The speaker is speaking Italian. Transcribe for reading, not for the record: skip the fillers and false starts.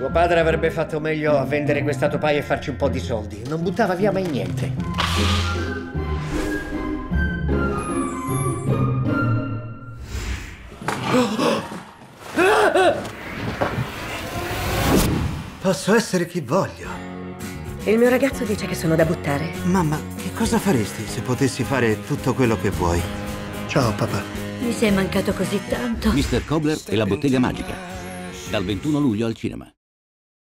Tuo padre avrebbe fatto meglio a vendere questa topaia e farci un po' di soldi. Non buttava via mai niente. Posso essere chi voglio. Il mio ragazzo dice che sono da buttare. Mamma, che cosa faresti se potessi fare tutto quello che vuoi? Ciao, papà. Mi sei mancato così tanto. Mr. Cobbler e la bottega magica. Dal 21 luglio al cinema.